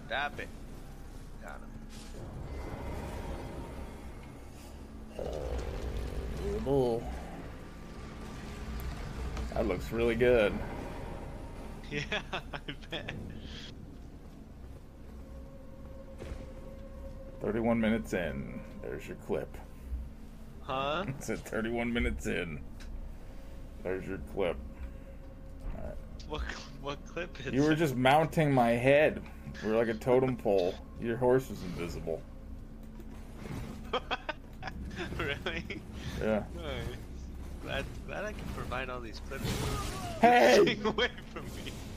Stop it. Got him. Oh. That looks really good. Yeah, I bet. 31 minutes in. There's your clip. Huh? It said 31 minutes in. There's your clip. Alright. What clip is You were it? just mounting my head. We were like a totem pole. Your horse was invisible. Really? Yeah. Nice. Glad I can provide all these clips. Hey! Stay away from me.